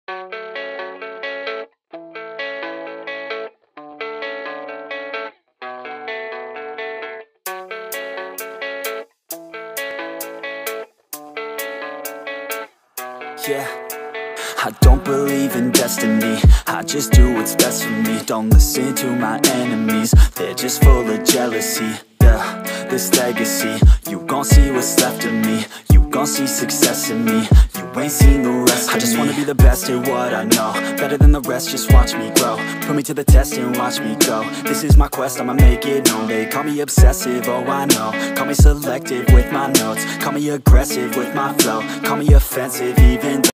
Yeah, I don't believe in destiny, I just do what's best for me. Don't listen to my enemies, they're just full of jealousy. Yeah, this legacy, you gon' see what's left of me. You gon' see success in me, you ain't seen the rest of me. I just wanna be the best at what I know, better than the rest, just watch me grow. Put me to the test and watch me go. This is my quest, I'ma make it known. They call me obsessive, oh I know. Call me selective with my notes, call me aggressive with my flow. Call me offensive even though